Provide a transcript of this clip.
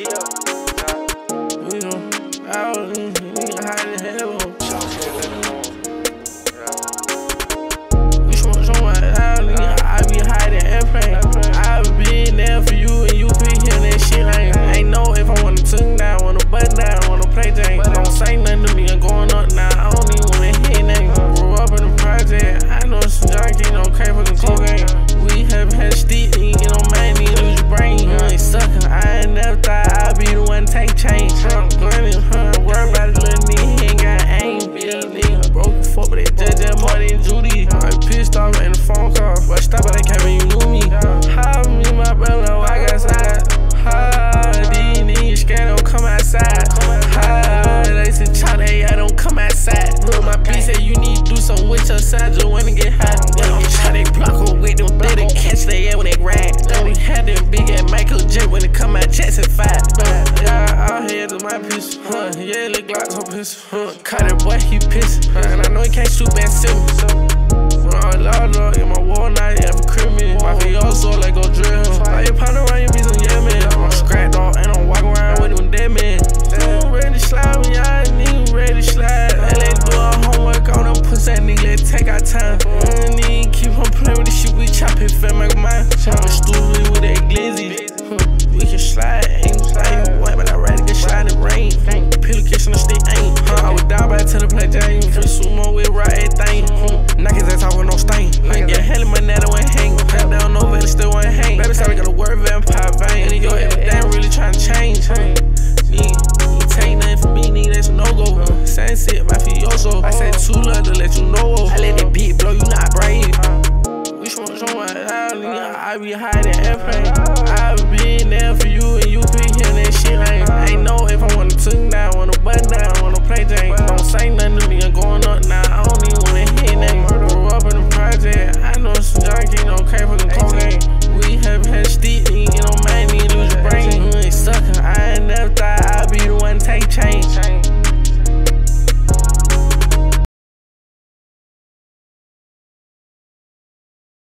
We gon' out, nigga hide in hell. We smoke so much out, nigga. I be hiding airplane. I been there for you and you be hearing that shit. I ain't know if I wanna tongue down, wanna button down, wanna play things. Don't say nothing to me, I'm going up now. I don't even wanna hear nothing. Grew up in the project, I know some junkie, no crap for the cocaine. We have had steep, you know, man, you lose your brain. You ain't suckin', I ain't never thought I'd be the one to take change. Money, worry about it, little nigga, he ain't got aim. Big nigga, broke the fuck, but they judge that more than Judy. I pissed off in the phone call, but stop by that cabin, you knew me. How me, my brother, I got side. How these niggas scared, don't come outside. How they said, Charlie, I don't come outside. Look, my bitch said you need to do something with your side, just wanna get high. How they block her with them, they catch they air when they ride. We had them big ass Michael J when they come out Jackson 5. Yeah, out here to my piece, yeah, look like so piss. Caught that boy, he pissed, and I know he can't shoot back 7. Lord, in my wall night, yeah, for criminal. My Fiyoso, like go drill. Why you pound around your piece of yeah, man? I'm scratched off, and I'm walking around with them dead men. Damn, ready to slide when y'all niggas ready to slide. Let's do our homework on them pussy niggas, let's take our time. Nigga, keep on playing with this shit, we chop it, fam.